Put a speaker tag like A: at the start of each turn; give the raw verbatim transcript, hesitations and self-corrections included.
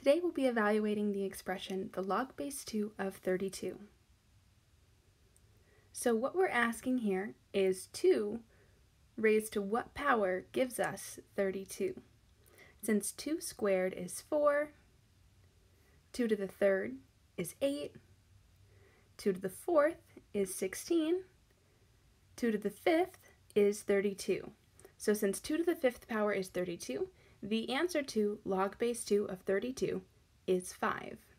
A: Today we'll be evaluating the expression the log base two of thirty-two. So what we're asking here is two raised to what power gives us thirty-two? Since two squared is four, two to the third is eight, two to the fourth is sixteen, two to the fifth is thirty-two. So since two to the fifth power is thirty-two, the answer to log base two of thirty-two is five.